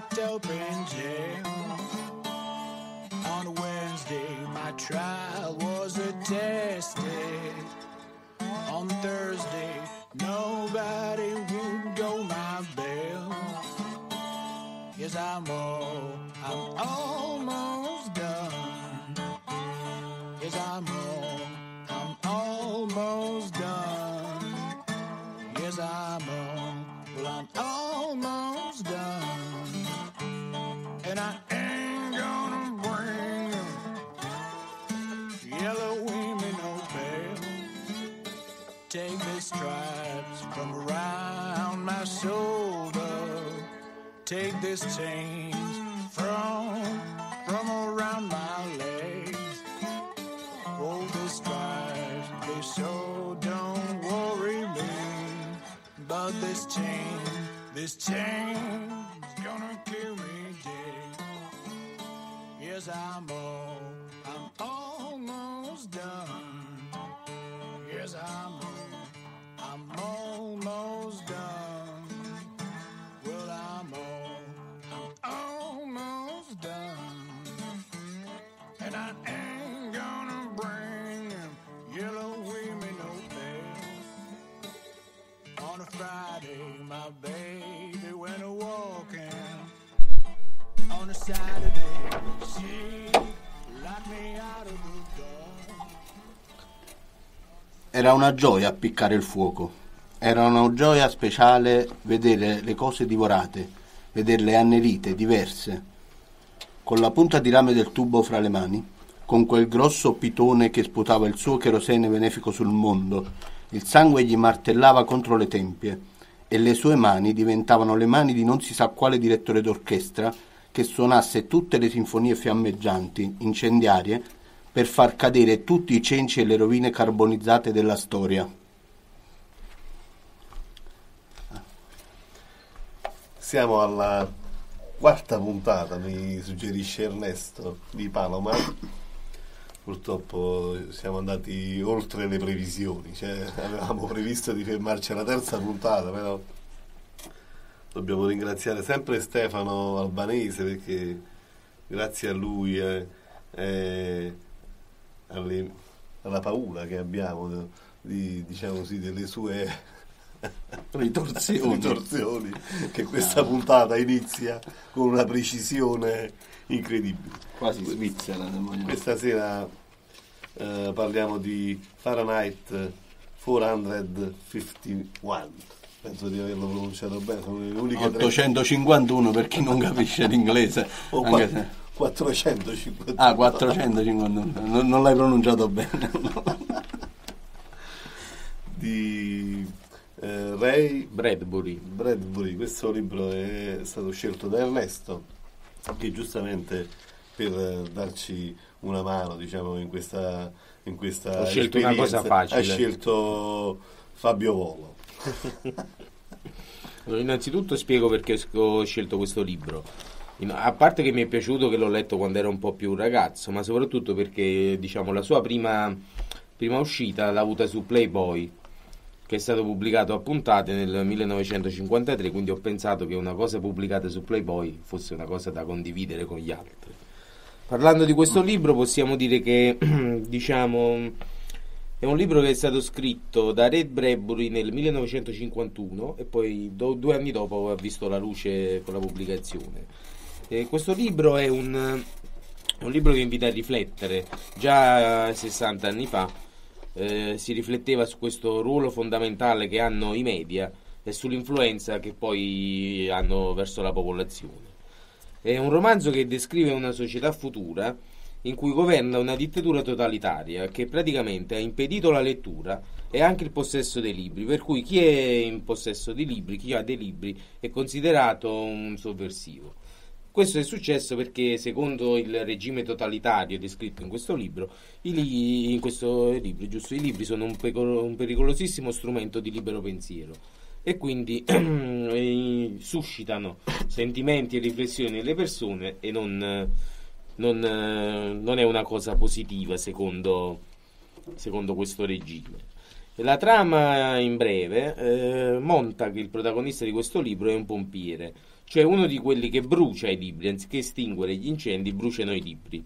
locked up in jail. On Wednesday, my trial was attested. On Thursday, nobody would go my bail. Yes, I'm almost done. Yes, I'm almost done. Yes, I'm almost done. And I ain't gonna bring yellow women no bail. Take the stripes from around my shoulder. Take this chains from around my legs. Oh, the stripes, they sure don't worry me. But this chain's gonna kill me dead. Yes, I'm almost done. Yes, I'm almost done. Well, I'm almost done. And I ain't gonna bring them yellow women no bail. On a Friday, my baby went a walking. On a Saturday, she locked me out of the door. Era una gioia appiccare il fuoco, era una gioia speciale vedere le cose divorate, vederle annerite, diverse, con la punta di rame del tubo fra le mani, con quel grosso pitone che sputava il suo cherosene benefico sul mondo, il sangue gli martellava contro le tempie e le sue mani diventavano le mani di non si sa quale direttore d'orchestra che suonasse tutte le sinfonie fiammeggianti, incendiarie, per far cadere tutti i cenci e le rovine carbonizzate della storia. Siamo alla quarta puntata, mi suggerisce Ernesto, di Paloma. Purtroppo siamo andati oltre le previsioni, cioè avevamo previsto di fermarci alla terza puntata, però dobbiamo ringraziare sempre Stefano Albanese, perché grazie a lui alla paura che abbiamo diciamo così, delle sue ritorsioni, che questa puntata inizia con una precisione incredibile, Quasi svizzera. Questa sera parliamo di Fahrenheit 451, penso di averlo pronunciato bene, sono le uniche 851 per chi non capisce l'inglese. 451. Ah, 451, non l'hai pronunciato bene. Di Ray Bradbury. Questo libro è stato scelto da Ernesto, che giustamente per darci una mano, diciamo, in questa ho scelto una cosa facile, ha scelto Fabio Volo. Allora, innanzitutto spiego perché ho scelto questo libro. A parte che mi è piaciuto, che l'ho letto quando ero un po' più ragazzo, ma soprattutto perché, diciamo, la sua prima uscita l'ha avuta su Playboy, che è stato pubblicato a puntate nel 1953, quindi ho pensato che una cosa pubblicata su Playboy fosse una cosa da condividere con gli altri. Parlando di questo libro, possiamo dire che diciamo è un libro che è stato scritto da Ray Bradbury nel 1951 e poi 2 anni dopo ha visto la luce con la pubblicazione. Questo libro è un libro che invita a riflettere. Già 60 anni fa si rifletteva su questo ruolo fondamentale che hanno i media e sull'influenza che poi hanno verso la popolazione. È un romanzo che descrive una società futura in cui governa una dittatura totalitaria che praticamente ha impedito la lettura e anche il possesso dei libri, per cui chi è in possesso di libri, chi ha dei libri, è considerato un sovversivo. Questo è successo perché, secondo il regime totalitario descritto in questo libro, i libri sono un pericolosissimo strumento di libero pensiero e quindi suscitano sentimenti e riflessioni nelle persone e non è una cosa positiva secondo questo regime. La trama in breve, Montag, il protagonista di questo libro, è un pompiere, cioè uno di quelli che brucia i libri, anziché estinguere gli incendi, bruciano i libri.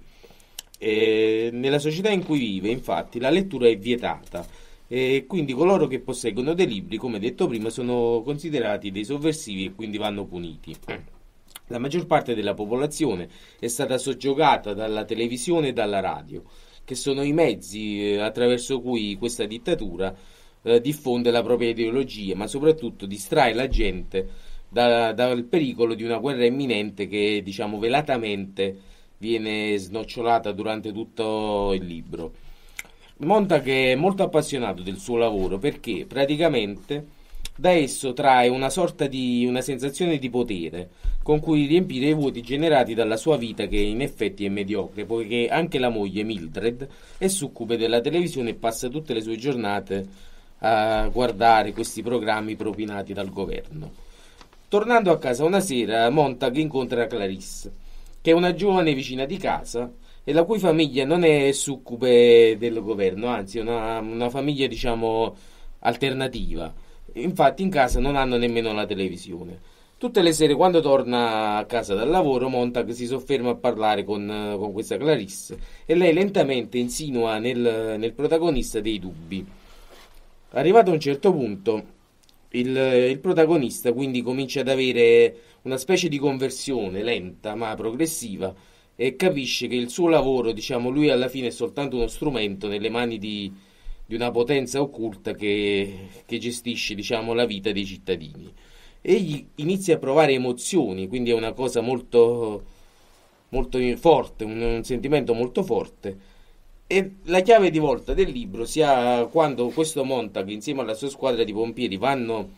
Nella società in cui vive, infatti, la lettura è vietata e quindi coloro che posseggono dei libri, come detto prima, sono considerati dei sovversivi e quindi vanno puniti. La maggior parte della popolazione è stata soggiogata dalla televisione e dalla radio, che sono i mezzi attraverso cui questa dittatura diffonde la propria ideologia, ma soprattutto distrae la gente dal pericolo di una guerra imminente che, diciamo, velatamente viene snocciolata durante tutto il libro. Montag è molto appassionato del suo lavoro perché praticamente da esso trae una sorta di una sensazione di potere con cui riempire i vuoti generati dalla sua vita, che in effetti è mediocre, poiché anche la moglie Mildred è succube della televisione e passa tutte le sue giornate a guardare questi programmi propinati dal governo. Tornando a casa una sera, Montag incontra Clarisse, che è una giovane vicina di casa e la cui famiglia non è succube del governo, anzi è una famiglia, diciamo, alternativa. Infatti in casa non hanno nemmeno la televisione. Tutte le sere, quando torna a casa dal lavoro, Montag si sofferma a parlare con questa Clarisse e lei lentamente insinua nel protagonista dei dubbi. Arrivato a un certo punto, il protagonista quindi comincia ad avere una specie di conversione lenta ma progressiva e capisce che il suo lavoro, diciamo, lui alla fine è soltanto uno strumento nelle mani di una potenza occulta che gestisce, diciamo, la vita dei cittadini. Egli inizia a provare emozioni, quindi è una cosa molto, molto forte, un sentimento molto forte. E la chiave di volta del libro sia quando questo Montag insieme alla sua squadra di pompieri vanno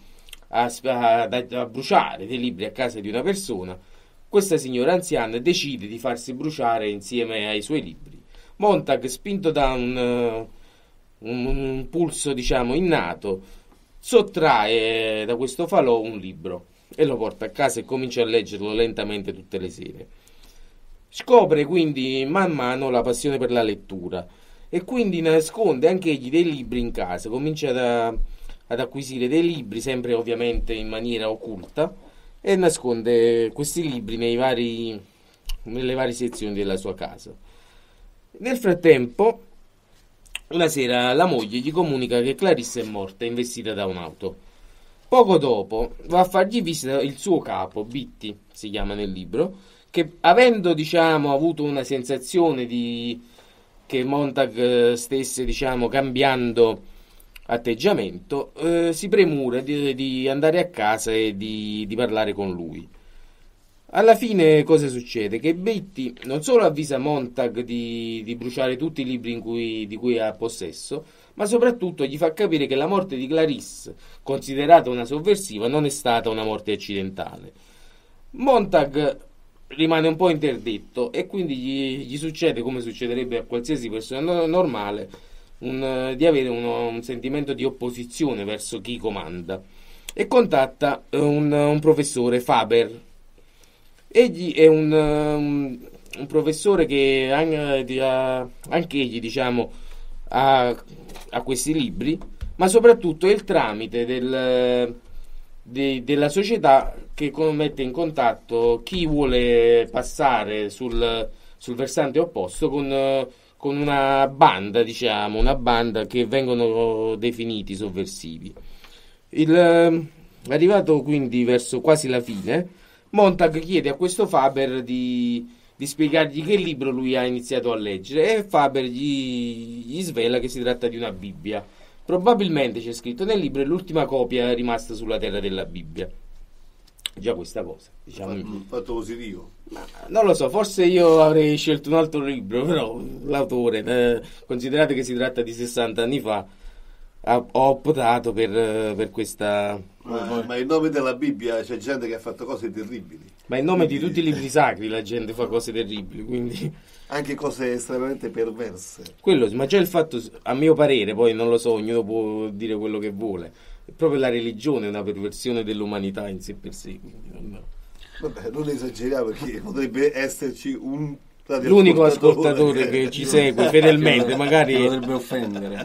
a bruciare dei libri a casa di una persona. Questa signora anziana decide di farsi bruciare insieme ai suoi libri. Montag, spinto da un pulso, diciamo, innato, sottrae da questo falò un libro e lo porta a casa e comincia a leggerlo lentamente tutte le sere. Scopre quindi man mano la passione per la lettura e quindi nasconde anche egli dei libri in casa, comincia ad acquisire dei libri, sempre ovviamente in maniera occulta, e nasconde questi libri nelle varie sezioni della sua casa. Nel frattempo, una sera la moglie gli comunica che Clarisse è morta, investita da un'auto. Poco dopo va a fargli visita il suo capo, Bitty si chiama nel libro, che avendo, diciamo, avuto una sensazione che Montag stesse, diciamo, cambiando atteggiamento, si premura di andare a casa e di parlare con lui. Alla fine cosa succede? Che Bitty non solo avvisa Montag di bruciare tutti i libri di cui ha possesso, ma soprattutto gli fa capire che la morte di Clarisse, considerata una sovversiva, non è stata una morte accidentale. Montag rimane un po' interdetto e quindi gli succede, come succederebbe a qualsiasi persona normale, di avere un sentimento di opposizione verso chi comanda, e contatta un professore, Faber. Egli è un professore che anche egli, diciamo, ha questi libri, ma soprattutto è il tramite della società che mette in contatto chi vuole passare sul versante opposto con una banda, diciamo, una banda che vengono definiti sovversivi. Arrivato quindi verso quasi la fine, Montag chiede a questo Faber di spiegargli che libro lui ha iniziato a leggere e Faber gli svela che si tratta di una Bibbia. Probabilmente c'è scritto nel libro, è l'ultima copia rimasta sulla terra della Bibbia. Già questa cosa, diciamo. Fatto positivo. Non lo so, forse io avrei scelto un altro libro, però l'autore, considerate che si tratta di 60 anni fa, ho optato per questa. Ma in nome della Bibbia c'è gente che ha fatto cose terribili. Ma in nome di tutti i libri sacri la gente fa cose terribili, quindi. Anche cose estremamente perverse. Quello, ma già il fatto, a mio parere, poi non lo so, ognuno può dire quello che vuole. Proprio la religione è una perversione dell'umanità in sé per sé. Vabbè, non esageriamo, perché potrebbe esserci l'unico ascoltatore che ci segue fedelmente, magari potrebbe offendere.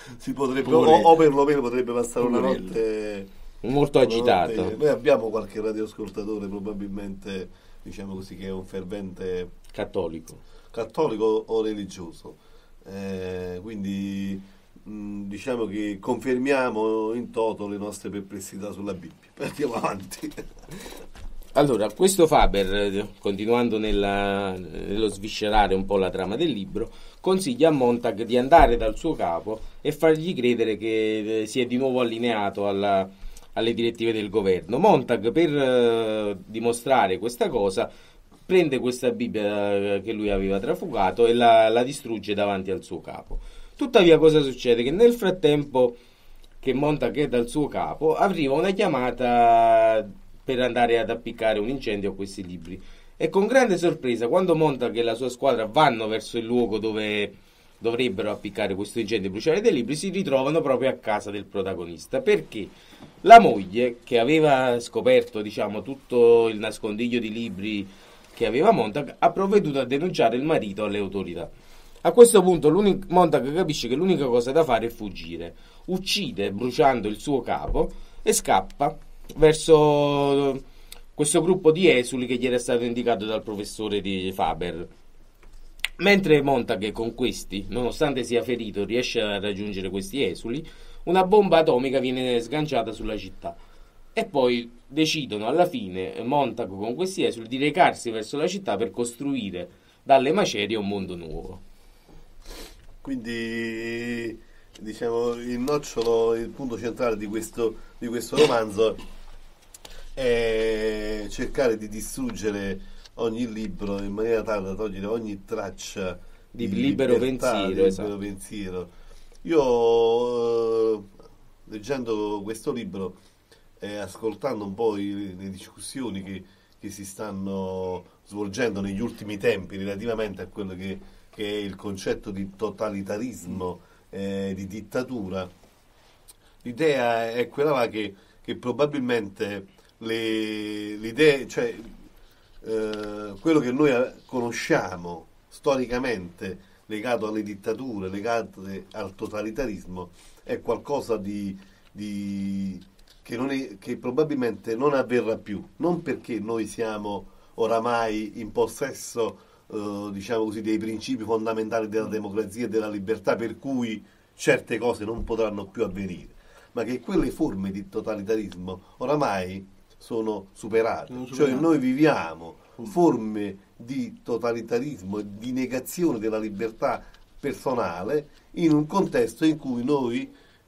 si potrebbe, Pure- o perlomeno potrebbe passare una Poverello. notte Molto agitato. Noi abbiamo qualche radioascoltatore, probabilmente, diciamo così, che è un fervente Cattolico. cattolico o religioso. Quindi diciamo che confermiamo in toto le nostre perplessità sulla Bibbia. Andiamo avanti. Allora, questo Faber, continuando nello sviscerare un po' la trama del libro, consiglia a Montag di andare dal suo capo e fargli credere che si è di nuovo allineato alle direttive del governo. Montag, per dimostrare questa cosa, prende questa Bibbia che lui aveva trafugato e la distrugge davanti al suo capo. Tuttavia, cosa succede? Che nel frattempo che Montag è dal suo capo, arriva una chiamata per andare ad appiccare un incendio a questi libri. E con grande sorpresa, quando Montag e la sua squadra vanno verso il luogo dove dovrebbero appiccare questo incendio e bruciare dei libri, si ritrovano proprio a casa del protagonista, perché la moglie, che aveva scoperto, diciamo, tutto il nascondiglio di libri che aveva Montag, ha provveduto a denunciare il marito alle autorità. A questo punto Montag capisce che l'unica cosa da fare è fuggire. Uccide bruciando il suo capo e scappa verso questo gruppo di esuli che gli era stato indicato dal professore di Faber. Mentre Montag con questi, nonostante sia ferito, riesce a raggiungere questi esuli, una bomba atomica viene sganciata sulla città. E poi decidono alla fine, Montag con questi esuli, di recarsi verso la città per costruire dalle macerie un mondo nuovo. Quindi, diciamo, il nocciolo, il punto centrale di questo romanzo è cercare di distruggere ogni libro in maniera tale da togliere ogni traccia di libero libertà, pensiero, di libero esatto. pensiero. Io, leggendo questo libro e ascoltando un po' le discussioni che si stanno svolgendo negli ultimi tempi relativamente a quello che è il concetto di totalitarismo, di dittatura, l'idea è quella là che probabilmente le idee, cioè quello che noi conosciamo storicamente legato alle dittature, legato al totalitarismo, è qualcosa che probabilmente non avverrà più, non perché noi siamo oramai in possesso diciamo così, dei principi fondamentali della democrazia e della libertà, per cui certe cose non potranno più avvenire, ma che quelle forme di totalitarismo oramai sono superate. Cioè noi viviamo forme di totalitarismo e di negazione della libertà personale in un contesto in cui noi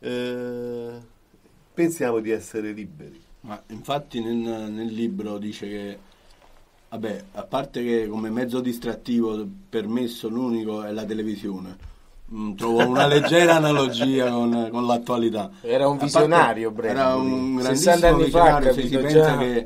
pensiamo di essere liberi. Ma infatti nel libro dice che, vabbè, a parte che come mezzo distrattivo permesso l'unico è la televisione. Trovo una leggera analogia con l'attualità. Era un A parte, visionario, Brandon. era un 60 grandissimo anni fa, visionario, se si capito pensa già. che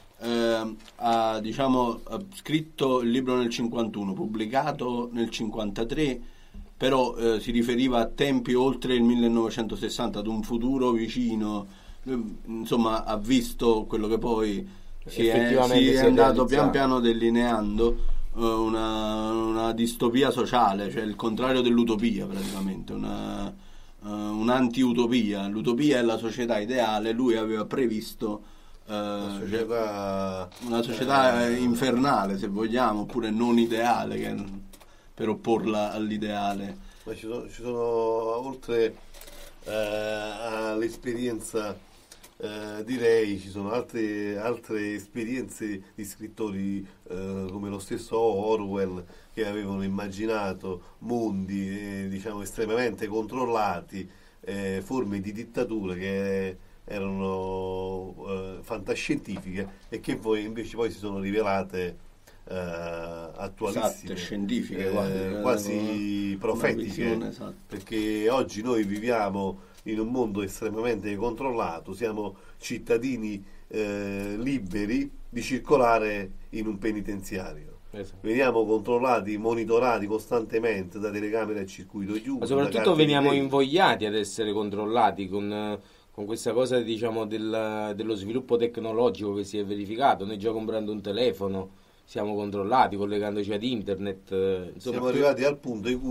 ha scritto il libro nel 51, pubblicato nel 53, però si riferiva a tempi oltre il 1960, ad un futuro vicino. Insomma, ha visto quello che poi si è andato pian piano delineando, una distopia sociale, cioè il contrario dell'utopia praticamente, un'anti-utopia. L'utopia è la società ideale, lui aveva previsto una società infernale, se vogliamo, oppure non ideale, per opporla all'ideale. Ma ci sono oltre all'esperienza, direi, ci sono altre esperienze di scrittori come lo stesso Orwell, che avevano immaginato mondi diciamo estremamente controllati, forme di dittatura che erano fantascientifiche e che poi invece si sono rivelate attualissime, esatte, scientifiche, quasi profetiche, visione, esatto. Perché oggi noi viviamo in un mondo estremamente controllato, siamo cittadini liberi di circolare in un penitenziario. Esatto. Veniamo controllati, monitorati costantemente da telecamere a circuito chiuso. Ma soprattutto veniamo invogliati ad essere controllati con questa cosa, diciamo, dello sviluppo tecnologico che si è verificato. Noi già comprando un telefono siamo controllati collegandoci ad internet. Insomma, siamo arrivati al punto in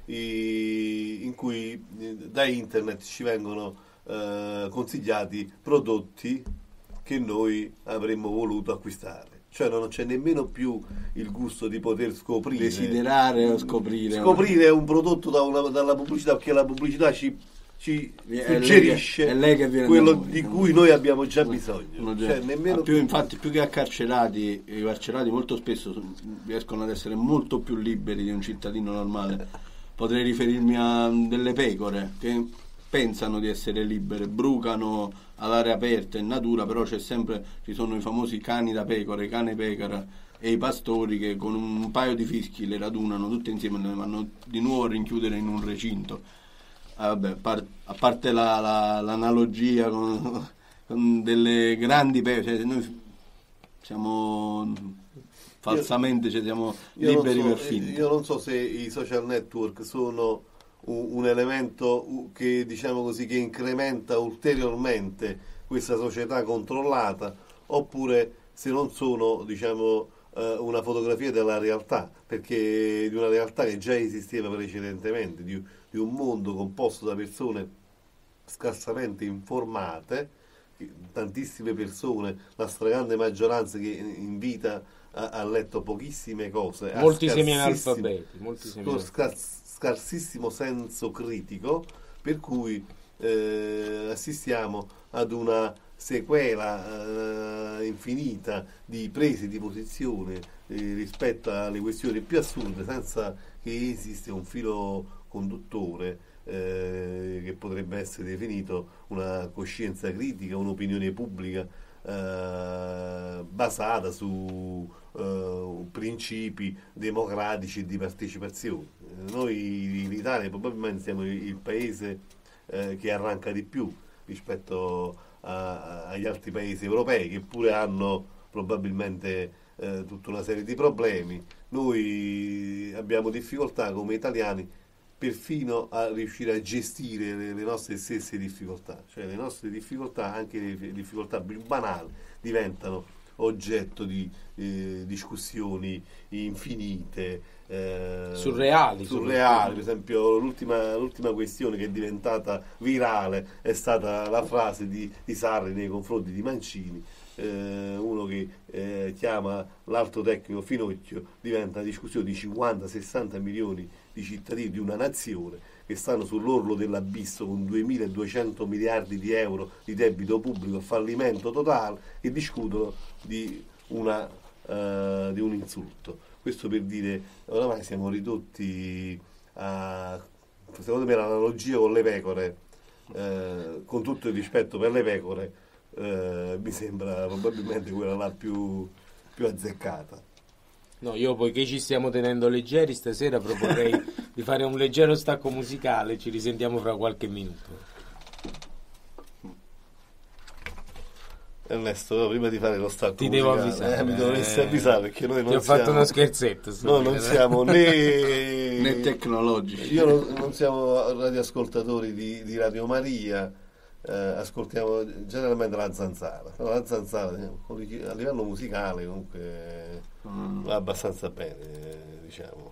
cui da internet ci vengono consigliati prodotti che noi avremmo voluto acquistare. Cioè non c'è nemmeno più il gusto di poter scoprire, desiderare o scoprire un prodotto dalla pubblicità, perché la pubblicità ci suggerisce è lei che viene quello da noi, di cui noi abbiamo già bisogno. Cioè, nemmeno infatti più che carcerati, i carcerati molto spesso riescono ad essere molto più liberi di un cittadino normale. Potrei riferirmi a delle pecore che pensano di essere libere, brucano all'aria aperta in natura, però ci sono i famosi cani da pecore, cane pecora, e i pastori che con un paio di fischi le radunano tutte insieme e le vanno di nuovo a rinchiudere in un recinto. Vabbè, a parte l'analogia con delle grandi pecore, cioè, noi siamo falsamente siamo liberi per finta. Io non so se i social network sono un elemento che, diciamo così, che incrementa ulteriormente questa società controllata, oppure se non sono, diciamo, una fotografia della realtà, perché di una realtà che già esisteva precedentemente, di un mondo composto da persone scarsamente informate, tantissime persone, la stragrande maggioranza che in vita ha letto pochissime cose, molti semi-analfabeti, scarsissimo senso critico, per cui assistiamo ad una sequela infinita di prese di posizione rispetto alle questioni più assurde, senza che esista un filo conduttore che potrebbe essere definito una coscienza critica, un'opinione pubblica basata su principi democratici e di partecipazione. Noi in Italia probabilmente siamo il paese che arranca di più rispetto agli altri paesi europei, che pure hanno probabilmente tutta una serie di problemi. Noi abbiamo difficoltà come italiani perfino a riuscire a gestire le nostre stesse difficoltà, cioè le nostre difficoltà, anche le difficoltà più banali, diventano oggetto di discussioni infinite, surreali. Per esempio l'ultima questione che è diventata virale è stata la frase di Sarri nei confronti di Mancini, uno che chiama l'alto tecnico Finocchio. Diventa una discussione di 50-60 milioni di cittadini di una nazione che stanno sull'orlo dell'abisso con 2.200 miliardi di euro di debito pubblico, fallimento totale, e discutono di un insulto. Questo per dire, oramai siamo ridotti a, secondo me, l'analogia con le pecore, con tutto il rispetto per le pecore, mi sembra probabilmente quella là più azzeccata. No, io poiché ci stiamo tenendo leggeri stasera proporrei di fare un leggero stacco musicale, ci risentiamo fra qualche minuto. Ernesto, prima di fare lo stacco ti musicale, devo avvisare, mi dovresti avvisare, perché noi non ti siamo, ho fatto uno scherzetto, no, non siamo né tecnologici. Io non siamo radioascoltatori di Radio Maria, ascoltiamo generalmente la Zanzara. La Zanzara a livello musicale comunque va abbastanza bene, diciamo.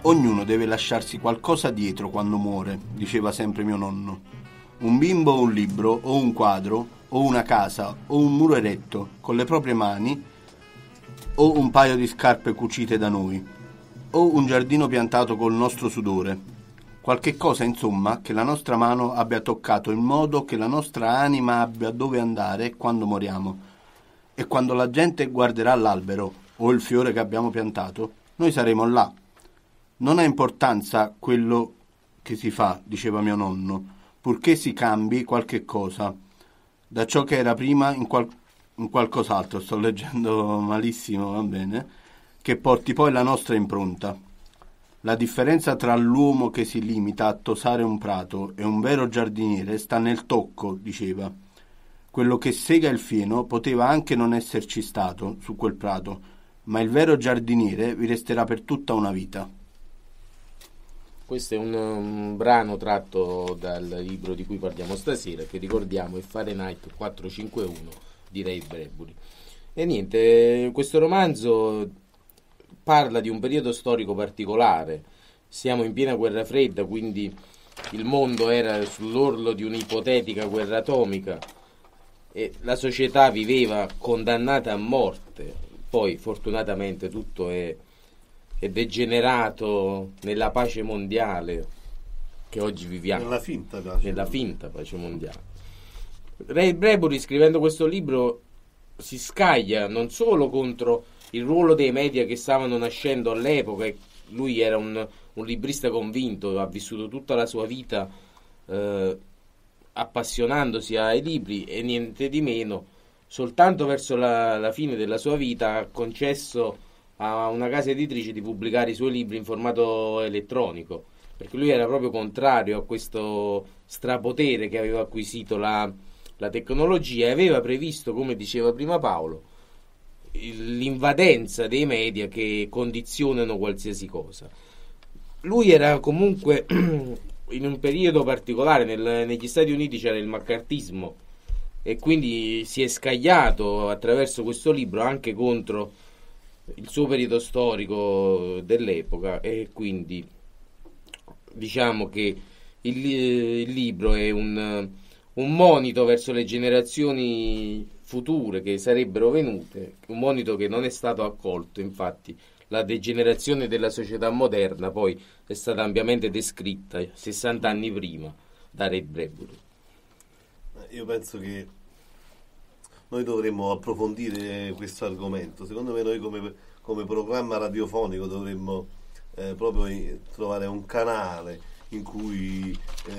Ognuno deve lasciarsi qualcosa dietro quando muore, diceva sempre mio nonno. Un bimbo o un libro, o un quadro, o una casa, o un muro eretto, con le proprie mani, o un paio di scarpe cucite da noi, o un giardino piantato col nostro sudore. Qualche cosa, insomma, che la nostra mano abbia toccato in modo che la nostra anima abbia dove andare quando moriamo. E quando la gente guarderà l'albero o il fiore che abbiamo piantato, noi saremo là. Non ha importanza quello che si fa, diceva mio nonno, purché si cambi qualche cosa da ciò che era prima in qualcos'altro. Sto leggendo malissimo, va bene, che porti poi la nostra impronta. La differenza tra l'uomo che si limita a tosare un prato e un vero giardiniere sta nel tocco, diceva. Quello che sega il fieno poteva anche non esserci stato su quel prato, ma il vero giardiniere vi resterà per tutta una vita. Questo è un brano tratto dal libro di cui parliamo stasera, che ricordiamo è Fahrenheit 451 di Ray Bradbury. E niente, questo romanzo parla di un periodo storico particolare. Siamo in piena guerra fredda, quindi il mondo era sull'orlo di un'ipotetica guerra atomica e la società viveva condannata a morte. Poi fortunatamente tutto è degenerato nella pace mondiale che oggi viviamo, nella finta pace mondiale. Ray Bradbury, scrivendo questo libro, si scaglia non solo contro il ruolo dei media che stavano nascendo all'epoca. Lui era un librista convinto, ha vissuto tutta la sua vita appassionandosi ai libri e niente di meno. Soltanto verso la fine della sua vita ha concesso a una casa editrice di pubblicare i suoi libri in formato elettronico, perché lui era proprio contrario a questo strapotere che aveva acquisito la tecnologia e aveva previsto, come diceva prima Paolo, l'invadenza dei media che condizionano qualsiasi cosa. Lui era comunque in un periodo particolare, negli Stati Uniti c'era il maccartismo e quindi si è scagliato attraverso questo libro anche contro il suo periodo storico dell'epoca, e quindi diciamo che il libro è un monito verso le generazioni future che sarebbero venute, un monito che non è stato accolto. Infatti la degenerazione della società moderna poi è stata ampiamente descritta 60 anni prima da Ray Bradbury. Io penso che noi dovremmo approfondire questo argomento. Secondo me noi come programma radiofonico dovremmo proprio trovare un canale in cui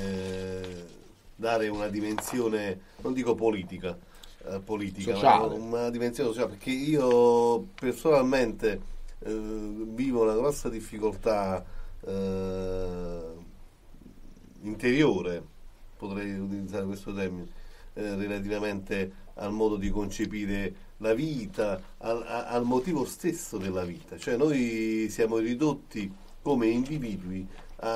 dare una dimensione, non dico politica, sociale. ma una dimensione sociale, perché io personalmente vivo una grossa difficoltà interiore, potrei utilizzare questo termine, relativamente al modo di concepire la vita, al motivo stesso della vita. Cioè noi siamo ridotti come individui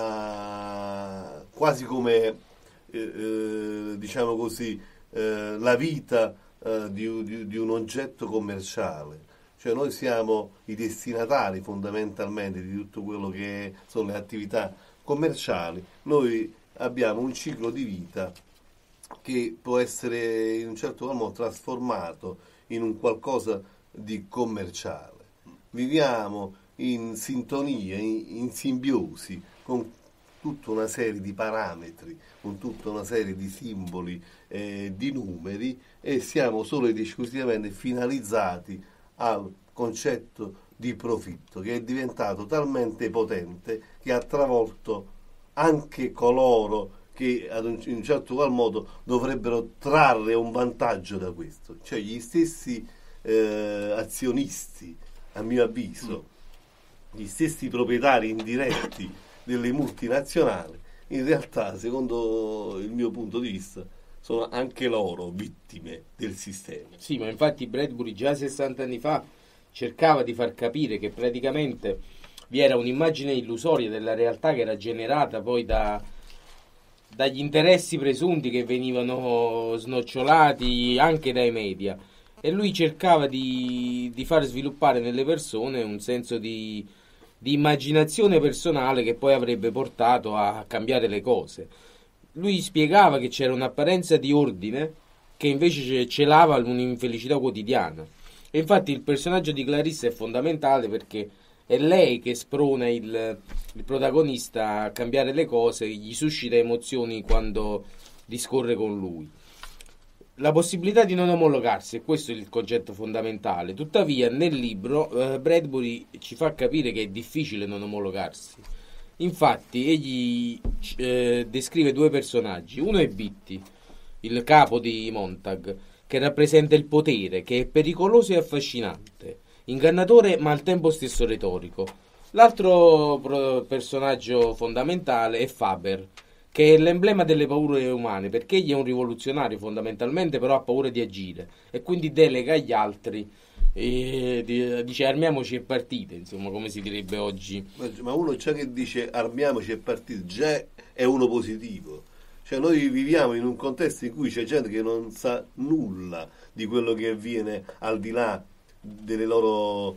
a quasi come diciamo così la vita di un oggetto commerciale. Cioè noi siamo i destinatari fondamentalmente di tutto quello che sono le attività commerciali. Noi abbiamo un ciclo di vita che può essere in un certo modo trasformato in un qualcosa di commerciale. Viviamo in sintonia, in simbiosi con tutta una serie di parametri, con tutta una serie di simboli, di numeri, e siamo solo ed esclusivamente finalizzati al concetto di profitto, che è diventato talmente potente che ha travolto anche coloro che ad un certo qual modo dovrebbero trarre un vantaggio da questo, cioè gli stessi azionisti, a mio avviso, gli stessi proprietari indiretti delle multinazionali, in realtà, secondo il mio punto di vista, sono anche loro vittime del sistema. Sì, ma infatti Bradbury già 60 anni fa cercava di far capire che praticamente vi era un'immagine illusoria della realtà che era generata poi dagli interessi presunti che venivano snocciolati anche dai media, e lui cercava di far sviluppare nelle persone un senso di di immaginazione personale che poi avrebbe portato a cambiare le cose. Lui spiegava che c'era un'apparenza di ordine che invece celava un'infelicità quotidiana. E infatti il personaggio di Clarissa è fondamentale perché è lei che sprona il protagonista a cambiare le cose, gli suscita emozioni quando discorre con lui. La possibilità di non omologarsi, e questo è il concetto fondamentale. Tuttavia, nel libro Bradbury ci fa capire che è difficile non omologarsi. Infatti, egli descrive due personaggi. Uno è Bitty, il capo di Montag, che rappresenta il potere, che è pericoloso e affascinante, ingannatore ma al tempo stesso retorico. L'altro personaggio fondamentale è Faber, che è l'emblema delle paure umane, perché egli è un rivoluzionario fondamentalmente, però ha paura di agire e quindi delega agli altri e dice armiamoci e partite, insomma, come si direbbe oggi. Ma uno già che dice armiamoci e partite già è uno positivo. Cioè noi viviamo in un contesto in cui c'è gente che non sa nulla di quello che avviene al di là delle loro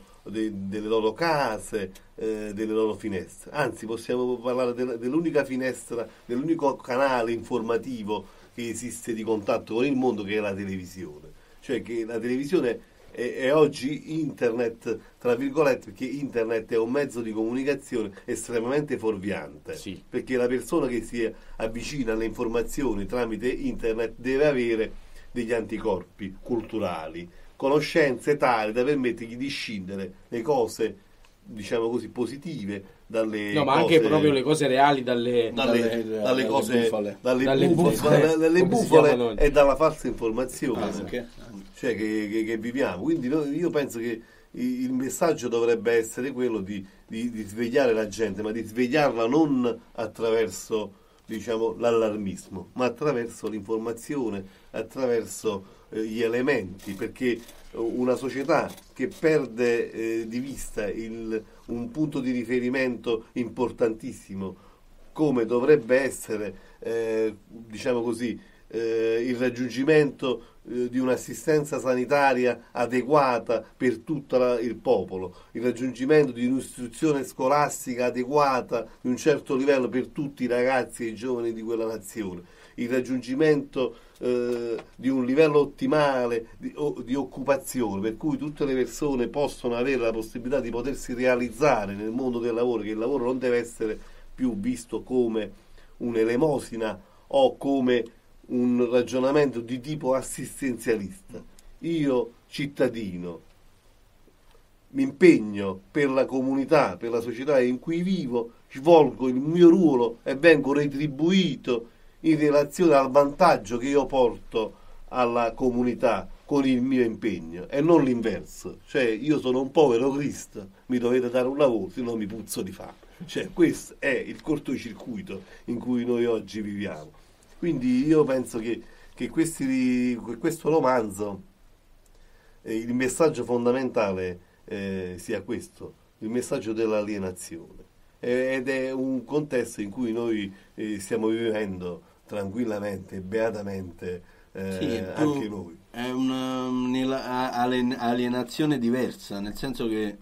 case, delle loro finestre. Anzi, possiamo parlare dell'unica finestra, dell'unico canale informativo che esiste di contatto con il mondo, che è la televisione. Cioè che la televisione è oggi internet, tra virgolette, perché internet è un mezzo di comunicazione estremamente fuorviante. Sì. Perché la persona che si avvicina alle informazioni tramite internet deve avere degli anticorpi culturali, conoscenze tali da permettergli di scindere le cose, diciamo così, positive dalle No, ma cose, anche proprio le cose reali dalle cose bufale. dalle bufale, dalle come si bufale chiamano oggi. e dalla falsa informazione, Anche. cioè che viviamo. Quindi io penso che il messaggio dovrebbe essere quello di svegliare la gente, ma di svegliarla non attraverso, diciamo, l'allarmismo, ma attraverso l'informazione, attraverso gli elementi, perché una società che perde di vista un punto di riferimento importantissimo, come dovrebbe essere, diciamo così, il raggiungimento di un'assistenza sanitaria adeguata per tutto il popolo, il raggiungimento di un'istruzione scolastica adeguata di un certo livello per tutti i ragazzi e i giovani di quella nazione, il raggiungimento di un livello ottimale di occupazione, per cui tutte le persone possono avere la possibilità di potersi realizzare nel mondo del lavoro, che il lavoro non deve essere più visto come un'elemosina o come un ragionamento di tipo assistenzialista. Io, cittadino, mi impegno per la comunità, per la società in cui vivo, svolgo il mio ruolo e vengo retribuito in relazione al vantaggio che io porto alla comunità con il mio impegno, e non l'inverso. Cioè, io sono un povero Cristo, mi dovete dare un lavoro, se no mi puzzo di fame. Cioè, questo è il cortocircuito in cui noi oggi viviamo. Quindi io penso che questo romanzo, il messaggio fondamentale sia questo, il messaggio dell'alienazione. Ed è un contesto in cui noi stiamo vivendo tranquillamente, beatamente, anche noi. È un'alienazione diversa, nel senso che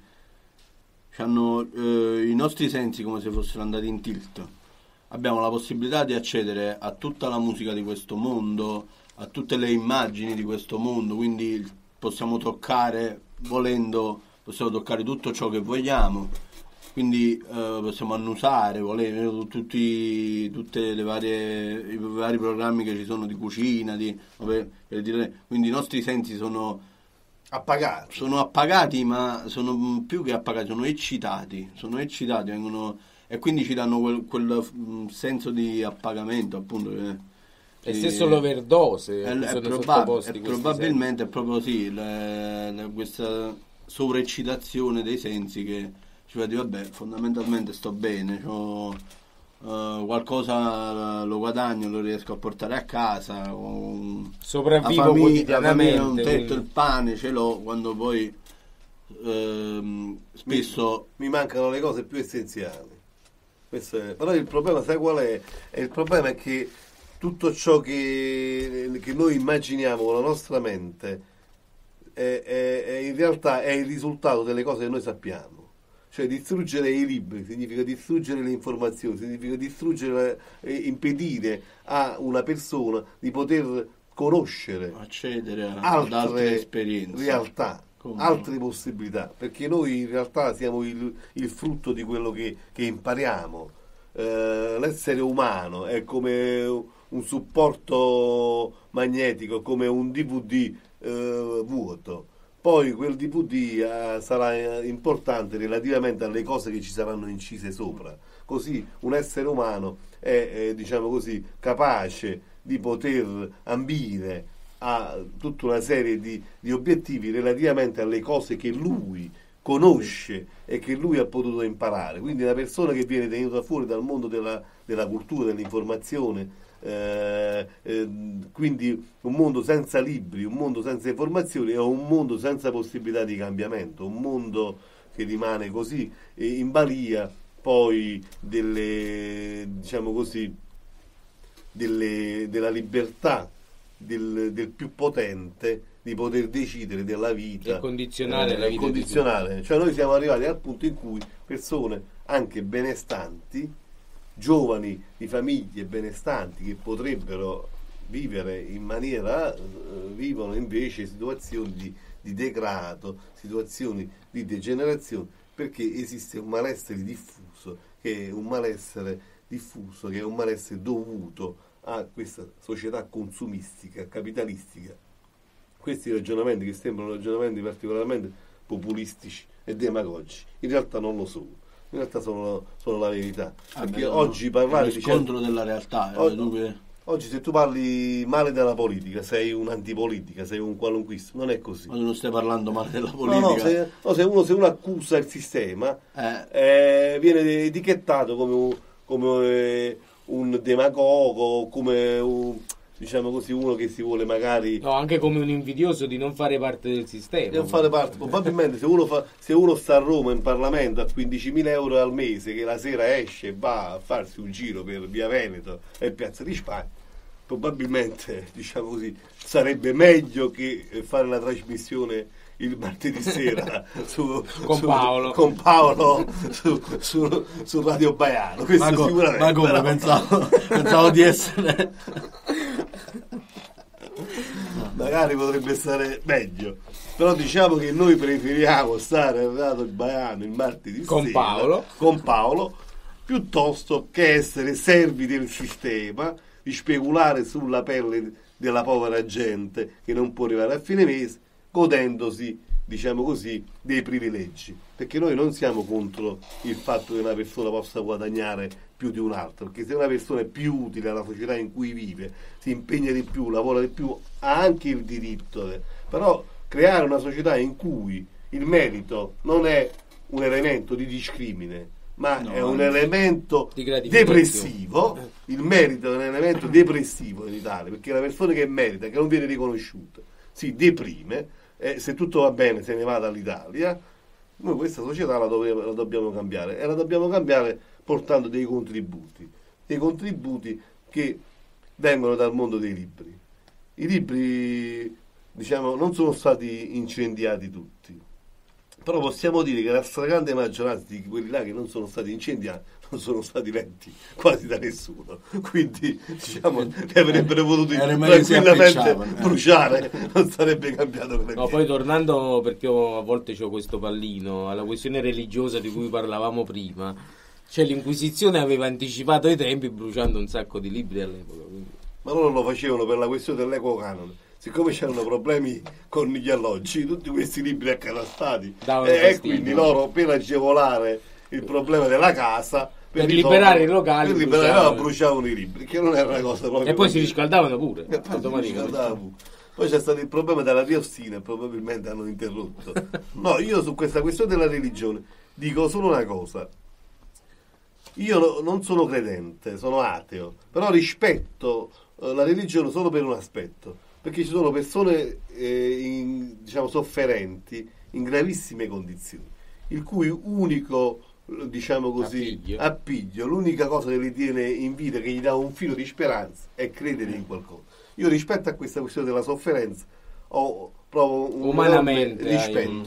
hanno i nostri sensi come se fossero andati in tilt. Abbiamo la possibilità di accedere a tutta la musica di questo mondo, a tutte le immagini di questo mondo, quindi possiamo toccare, volendo, possiamo toccare tutto ciò che vogliamo, quindi possiamo annusare, volendo, tutte le i vari programmi che ci sono di cucina, quindi i nostri sensi sono appagati, ma sono più che appagati, sono eccitati, vengono, e quindi ci danno quel senso di appagamento, appunto. E stesso l'overdose probabilmente è proprio sì, questa sovraeccitazione dei sensi che ci fa dire vabbè, fondamentalmente sto bene, qualcosa lo guadagno, lo riesco a portare a casa, sopravvivo quotidianamente, un tetto, il pane ce l'ho, quando poi spesso mi mancano le cose più essenziali. Però il problema, sai qual è? Il problema è che tutto ciò che noi immaginiamo con la nostra mente in realtà è il risultato delle cose che noi sappiamo. Cioè distruggere i libri significa distruggere le informazioni, significa distruggere, impedire a una persona di poter conoscere, accedere ad altre esperienze, realtà, altre possibilità, perché noi in realtà siamo il frutto di quello che impariamo. L'essere umano è come un supporto magnetico, come un DVD vuoto. Poi quel DVD sarà importante relativamente alle cose che ci saranno incise sopra. Così un essere umano è diciamo così, capace di poter ambire a tutta una serie di obiettivi relativamente alle cose che lui conosce e che lui ha potuto imparare. Quindi una persona che viene tenuta fuori dal mondo della cultura, dell'informazione, quindi un mondo senza libri, un mondo senza informazioni, è un mondo senza possibilità di cambiamento, un mondo che rimane così in balia poi diciamo così, della libertà del più potente di poter decidere della vita e condizionare la vita condizionare. Cioè noi siamo arrivati al punto in cui persone anche benestanti, giovani di famiglie benestanti che potrebbero vivere in maniera vivono invece situazioni di degrado, situazioni di degenerazione, perché esiste un malessere diffuso che è un malessere dovuto a questa società consumistica, capitalistica. Questi ragionamenti che sembrano ragionamenti particolarmente populistici e demagogici, in realtà non lo sono. In realtà sono la verità. Perché oggi parlare di scontro della realtà. Oggi se tu parli male della politica, sei un antipolitica, sei un qualunquista. Non è così. Ma non stai parlando male della politica. Se uno accusa il sistema, viene etichettato come un demagogo, come diciamo così, uno che si vuole magari... No, anche come un invidioso di non fare parte del sistema. Non fare parte. Probabilmente se uno sta a Roma in Parlamento a 15.000 euro al mese, che la sera esce e va a farsi un giro per Via Veneto e Piazza di Spagna, probabilmente, diciamo così, sarebbe meglio che fare la trasmissione il martedì sera con Paolo su Radio Baiano. Questo sicuramente. Ma come pensavo di essere... Magari potrebbe stare meglio, però diciamo che noi preferiamo stare a Radio Baiano il martedì sera con Paolo piuttosto che essere servi del sistema, di speculare sulla pelle della povera gente che non può arrivare a fine mese godendosi, diciamo così, dei privilegi, perché noi non siamo contro il fatto che una persona possa guadagnare più di un'altra, perché se una persona è più utile alla società in cui vive, si impegna di più, lavora di più, ha anche il diritto. Però creare una società in cui il merito non è un elemento di discrimine, ma è un elemento depressivo. Il merito è un elemento depressivo in Italia, perché la persona che merita, che non viene riconosciuta, si deprime, se tutto va bene se ne va dall'Italia. Noi questa società la dobbiamo cambiare, e la dobbiamo cambiare portando dei contributi che vengono dal mondo dei libri. I libri, diciamo, non sono stati incendiati tutti, però possiamo dire che la stragrande maggioranza di quelli là che non sono stati incendiati non sono stati letti quasi da nessuno, quindi diciamo li avrebbero potuto tranquillamente bruciare, non sarebbe cambiato niente. No, poi tornando, perché io a volte c'ho questo pallino, alla questione religiosa di cui parlavamo prima, cioè l'Inquisizione aveva anticipato i tempi bruciando un sacco di libri all'epoca, quindi. Ma loro lo facevano per la questione dell'equo canone. Siccome c'erano problemi con gli alloggi, tutti questi libri accatastati, e quindi loro, per agevolare il problema della casa, per liberare i locali, bruciavano i libri, che non era una cosa proprio. E poi si riscaldavano pure. Poi c'è stato il problema della diossina e probabilmente hanno interrotto. No, io su questa questione della religione dico solo una cosa. Io non sono credente, sono ateo, però rispetto la religione solo per un aspetto, perché ci sono persone diciamo sofferenti in gravissime condizioni, il cui unico, diciamo così, appiglio, l'unica cosa che li tiene in vita, che gli dà un filo di speranza, è credere in qualcosa. Io rispetto a questa questione della sofferenza provo un umanamente rispetto,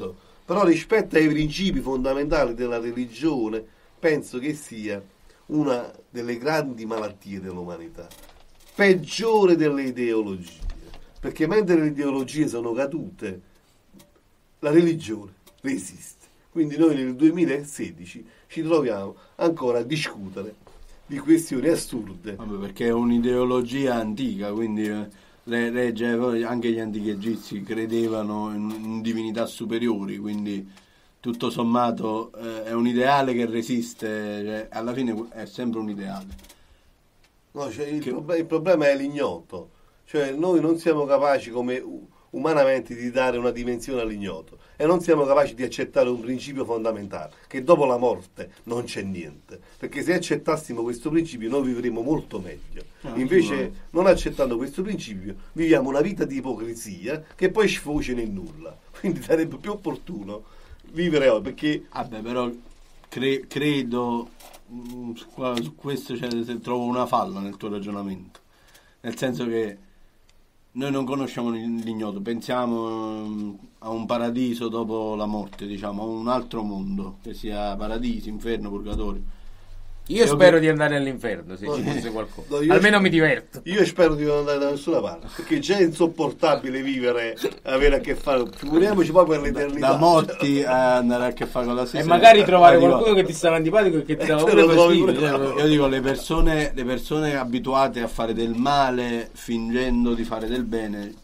Però rispetto ai principi fondamentali della religione, penso che sia una delle grandi malattie dell'umanità, peggiore delle ideologie, perché mentre le ideologie sono cadute, la religione resiste. Quindi noi nel 2016 ci troviamo ancora a discutere di questioni assurde. Vabbè, perché è un'ideologia antica, quindi anche gli antichi egizi credevano in divinità superiori, quindi tutto sommato è un ideale che resiste, cioè, alla fine è sempre un ideale. No, cioè il problema è l'ignoto, cioè noi non siamo capaci come umanamente di dare una dimensione all'ignoto e non siamo capaci di accettare un principio fondamentale, che dopo la morte non c'è niente, perché se accettassimo questo principio noi vivremmo molto meglio. Invece non accettando questo principio viviamo una vita di ipocrisia che poi sfocia nel nulla, quindi sarebbe più opportuno vivere oggi, perché vabbè, però credo su questo trovo una falla nel tuo ragionamento, nel senso che noi non conosciamo l'ignoto, pensiamo a un paradiso dopo la morte, diciamo, a un altro mondo, che sia paradiso, inferno, purgatorio. Io spero di andare all'inferno, se ci fosse qualcosa. No, almeno mi diverto. Io spero di non andare da nessuna parte, perché già è insopportabile vivere, avere a che fare, figuriamoci poi per l'eternità. Da morti a andare a che fare con la stessa. E magari trovare qualcuno che ti stava antipatico e che ti dava pure fastidio. Io dico, le persone abituate a fare del male fingendo di fare del bene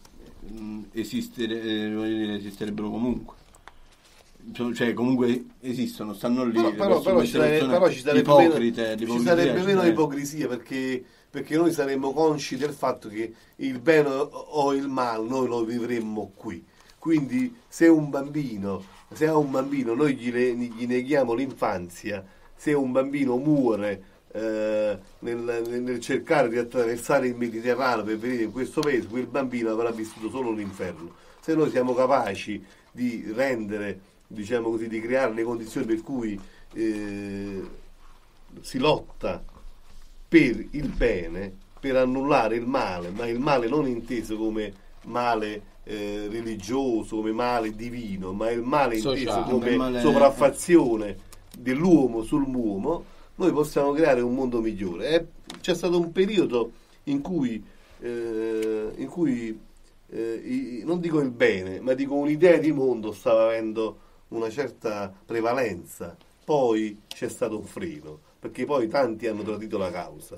esisterebbero comunque. Cioè comunque esistono, stanno lì, però ci sarebbe meno ipocrisia, perché noi saremmo consci del fatto che il bene o il male noi lo vivremmo qui. Quindi se a un bambino noi gli neghiamo l'infanzia, se un bambino muore nel cercare di attraversare il Mediterraneo per venire in questo paese, quel bambino avrà vissuto solo l'inferno. Se noi siamo capaci di rendere, diciamo così, di creare le condizioni per cui si lotta per il bene, per annullare il male, ma il male non inteso come male religioso, come male divino, ma il male inteso come sopraffazione dell'uomo sull'uomo, noi possiamo creare un mondo migliore. C'è stato un periodo in cui non dico il bene, ma dico un'idea di mondo stava avendo una certa prevalenza, poi c'è stato un freno, perché poi tanti hanno tradito la causa,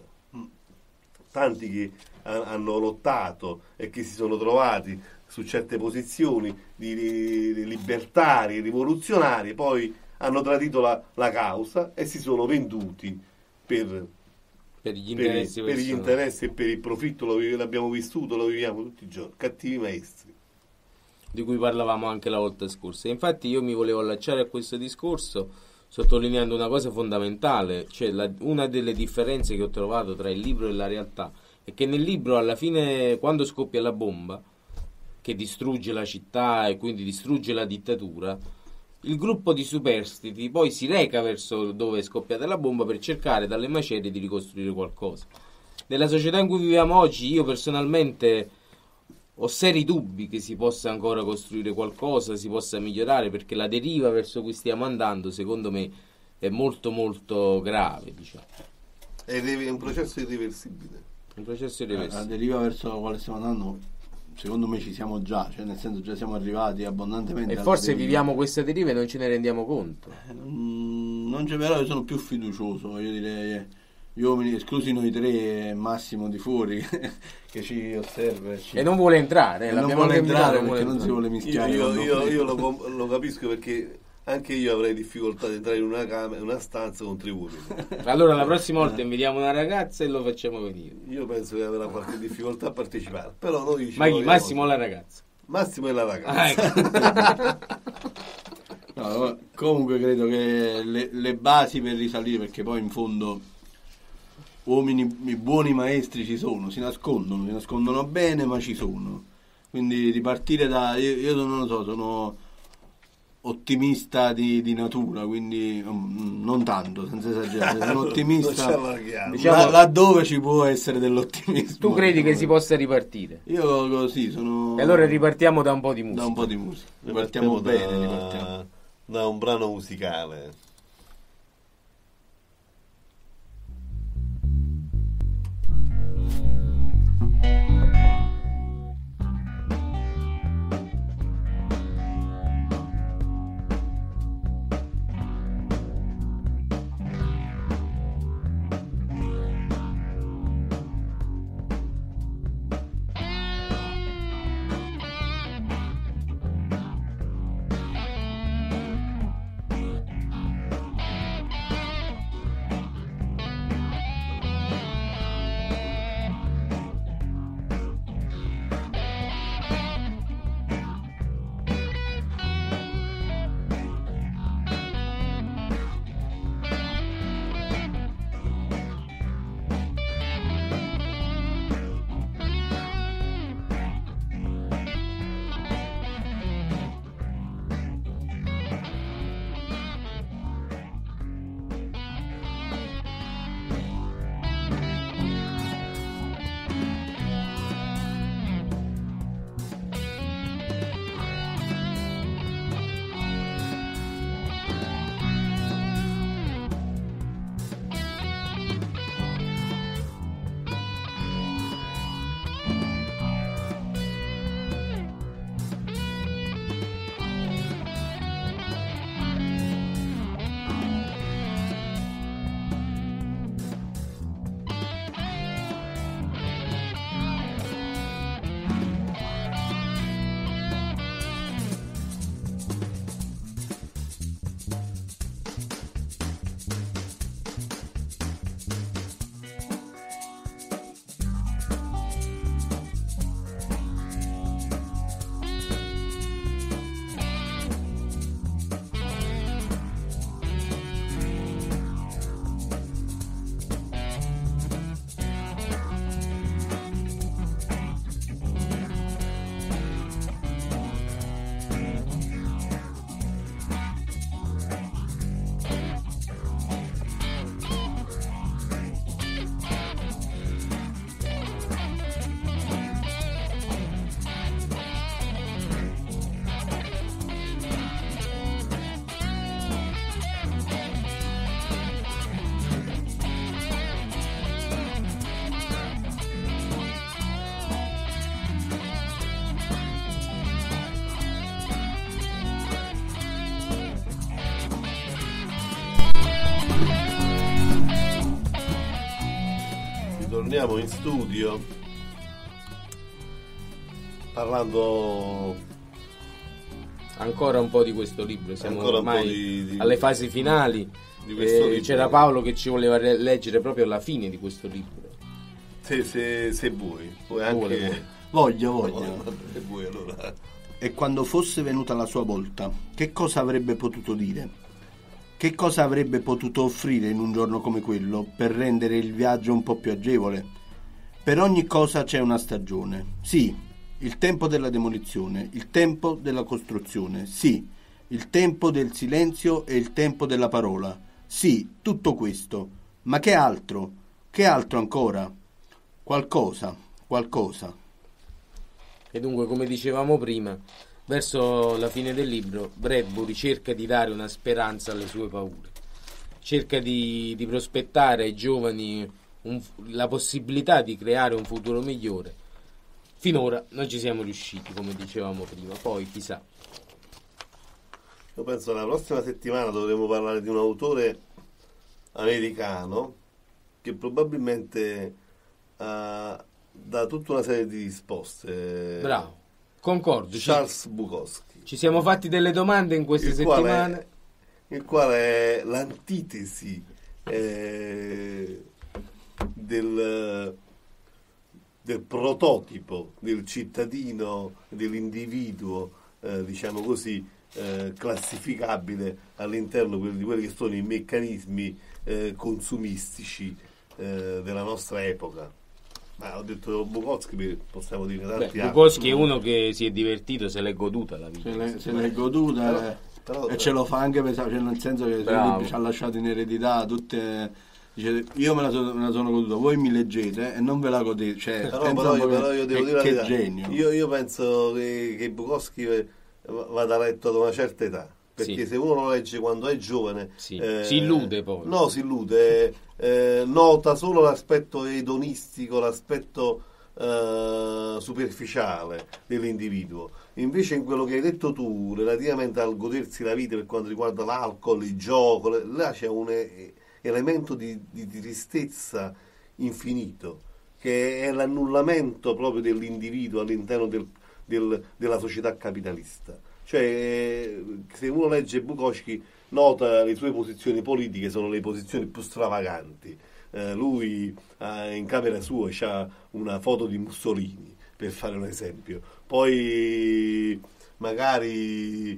tanti che hanno lottato e che si sono trovati su certe posizioni di libertarie, rivoluzionarie, poi hanno tradito la causa e si sono venduti per gli interessi e per il profitto. L'abbiamo vissuto, lo viviamo tutti i giorni, cattivi maestri, di cui parlavamo anche la volta scorsa. Infatti io mi volevo allacciare a questo discorso sottolineando una cosa fondamentale, cioè una delle differenze che ho trovato tra il libro e la realtà è che nel libro, alla fine, quando scoppia la bomba che distrugge la città e quindi distrugge la dittatura, il gruppo di superstiti poi si reca verso dove è scoppiata la bomba per cercare dalle macerie di ricostruire qualcosa. Nella società in cui viviamo oggi, io personalmente ho seri dubbi che si possa ancora costruire qualcosa, si possa migliorare, perché la deriva verso cui stiamo andando, secondo me, è molto molto grave, diciamo. È un processo irreversibile. Un processo irreversibile. La deriva verso la quale stiamo andando, secondo me ci siamo già, cioè nel senso già siamo arrivati abbondantemente. E forse viviamo questa deriva e non ce ne rendiamo conto. Non c'è, però io sono più fiducioso, voglio dire. Gli uomini, esclusi noi tre e Massimo di fuori che ci osserva e non vuole entrare, non vuole entrare perché non si vuole mischiare. Io lo capisco, perché anche io avrei difficoltà di entrare in una stanza con tre uomini. Allora la prossima volta invitiamo una ragazza e lo facciamo venire. Io penso che avrà qualche difficoltà a partecipare, però noi ma chi? Massimo o la ragazza? Massimo e la ragazza. Ecco. No, comunque credo che le basi per risalire, perché poi in fondo uomini buoni maestri ci sono, si nascondono bene, ma ci sono. Quindi ripartire da io non lo so, ottimista di natura, quindi non tanto, senza esagerare, sono Non ci ottimista allarghiamo. Diciamo- laddove ci può essere dell'ottimismo. Tu credi che si possa ripartire? Io così sono... E allora ripartiamo da un po' di musica. da un po' di musica. Ripartiamo bene, ripartiamo. Da un brano musicale. Torniamo in studio parlando Ancora un po' di questo libro, siamo Ancora un po' ormai di alle fasi finali. di questo libro. C'era Paolo che ci voleva leggere proprio alla fine di questo libro. se vuoi, puoi anche Vuole. Voglio. Se vuoi, allora. E quando fosse venuta la sua volta, che cosa avrebbe potuto dire? Che cosa avrebbe potuto offrire in un giorno come quello per rendere il viaggio un po' più agevole? Per ogni cosa c'è una stagione. Sì, il tempo della demolizione, il tempo della costruzione. Sì, il tempo del silenzio e il tempo della parola. Sì, tutto questo. Ma che altro? Che altro ancora? Qualcosa. E dunque, come dicevamo prima, verso la fine del libro Bradbury cerca di dare una speranza alle sue paure, cerca di prospettare ai giovani la possibilità di creare un futuro migliore. Finora non ci siamo riusciti, come dicevamo prima, poi chissà. Io penso che la prossima settimana dovremo parlare di un autore americano che probabilmente dà tutta una serie di risposte. Bravo, concordo. Charles Bukowski, Ci siamo fatti delle domande in queste settimane. Il quale è l'antitesi del prototipo del cittadino, dell'individuo, diciamo così, classificabile all'interno di quelli che sono i meccanismi consumistici della nostra epoca. Ma ho detto Bukowski, possiamo dire tanti altri. Bukowski è uno che si è divertito, se l'è goduta la vita. Se l'è goduta. Però, e ce lo fa anche per, cioè, nel senso che i suoi libri ci ha lasciato in eredità tutte. Dice, io me la sono goduta, voi mi leggete e non ve la godete. Cioè, però io devo dire la verità. genio. Io penso che Bukowski vada letto ad una certa età. Perché se uno lo legge quando è giovane si illude poi. No, si illude, nota solo l'aspetto edonistico, l'aspetto superficiale dell'individuo. Invece in quello che hai detto tu, relativamente al godersi la vita per quanto riguarda l'alcol, il gioco, là c'è un elemento di tristezza infinito, che è l'annullamento proprio dell'individuo all'interno della società capitalista. Cioè, se uno legge Bukowski, nota le sue posizioni politiche sono le posizioni più stravaganti. Lui in camera sua c'ha una foto di Mussolini, per fare un esempio. Poi magari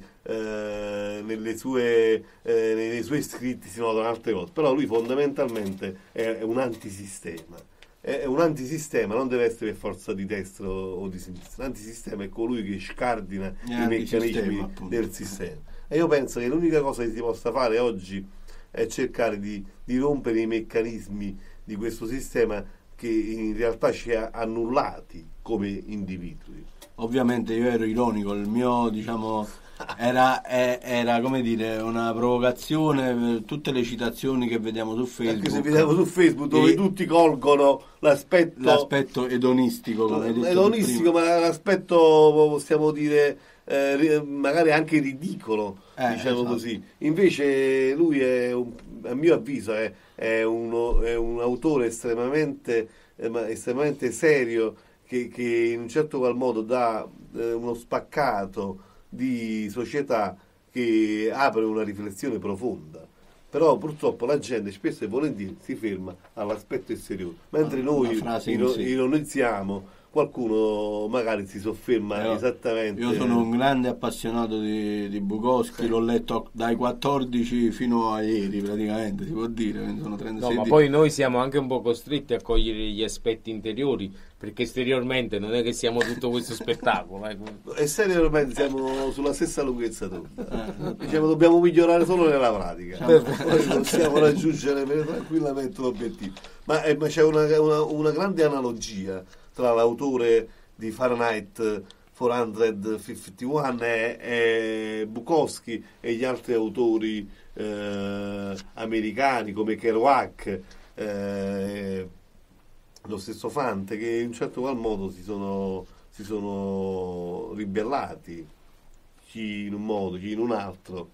nei suoi scritti si notano altre cose, però lui fondamentalmente è un antisistema. È un antisistema, non deve essere per forza di destra o di sinistra. L'antisistema è colui che scardina i meccanismi del sistema. E io penso che l'unica cosa che si possa fare oggi è cercare di rompere i meccanismi di questo sistema che in realtà ci ha annullati come individui. Ovviamente io ero ironico, il mio era come dire una provocazione per tutte le citazioni che vediamo su Facebook. Anche se vediamo su Facebook dove tutti colgono l'aspetto edonistico, come hai detto edonistico, ma l'aspetto possiamo dire magari anche ridicolo, diciamo esatto. Così. Invece lui a mio avviso è un autore estremamente serio che in un certo qual modo dà uno spaccato di società che apre una riflessione profonda. Però purtroppo la gente spesso e volentieri si ferma all'aspetto esteriore, mentre noi ironizziamo, qualcuno magari si sofferma esattamente. Io sono un grande appassionato di Bukowski, l'ho letto dai 14 fino a ieri praticamente, si può dire, sono 36 ma poi noi siamo anche un po' costretti a cogliere gli aspetti interiori, perché esteriormente non è che siamo tutto questo spettacolo. Esteriormente siamo sulla stessa lunghezza d'onda. Diciamo, dobbiamo migliorare solo nella pratica, poi possiamo raggiungere tranquillamente l'obiettivo. Ma c'è una grande analogia tra l'autore di Fahrenheit 451 e Bukowski e gli altri autori americani come Kerouac, lo stesso Fante, che in un certo qual modo si sono ribellati, chi in un modo, chi in un altro,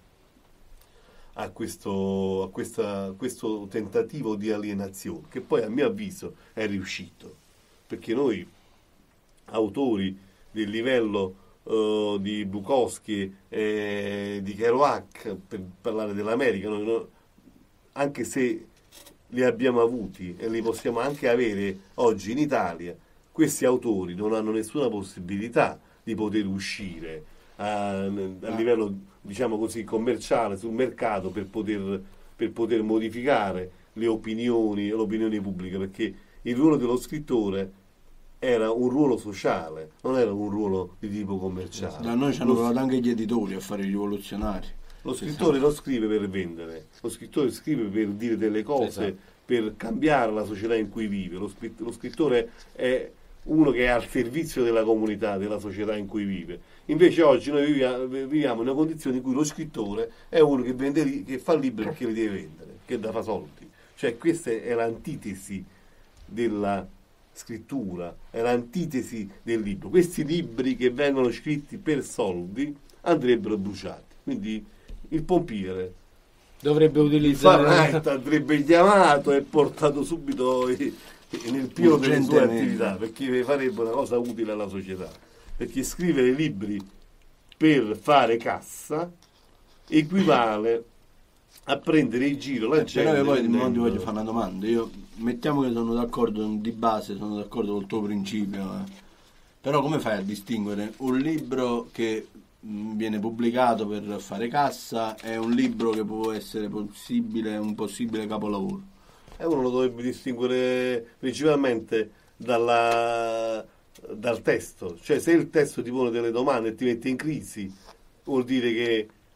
a questo tentativo di alienazione, che poi a mio avviso è riuscito, perché noi autori del livello di Bukowski e di Kerouac, per parlare dell'America, noi, anche se li abbiamo avuti e li possiamo anche avere oggi in Italia, questi autori non hanno nessuna possibilità di poter uscire a livello, diciamo così, commerciale sul mercato per poter modificare l'opinione pubblica, perché il ruolo dello scrittore era un ruolo sociale, non era un ruolo di tipo commerciale. Da noi ci hanno provato anche gli editori a fare i rivoluzionari. Lo scrittore non scrive per vendere, lo scrittore scrive per dire delle cose, esatto, per cambiare la società in cui vive. Lo scrittore è uno che è al servizio della comunità, della società in cui vive. Invece oggi noi viviamo in una condizione in cui lo scrittore è uno che fa libri perché li deve vendere, che fa soldi. Cioè questa è l'antitesi della scrittura, è l'antitesi del libro. Questi libri che vengono scritti per soldi andrebbero bruciati. Quindi il pompiere dovrebbe utilizzare, il Fahrenheit andrebbe chiamato e portato subito nel pieno delle sue attività, perché farebbe una cosa utile alla società, perché scrivere libri per fare cassa equivale a prendere in giro la gente. Però poi non ti voglio fare una domanda. Io mettiamo che sono d'accordo di base, sono d'accordo col tuo principio, però come fai a distinguere un libro che viene pubblicato per fare cassa e un libro che può essere un possibile capolavoro? Uno lo dovrebbe distinguere principalmente dal testo. Cioè, se il testo ti pone delle domande e ti mette in crisi, vuol dire che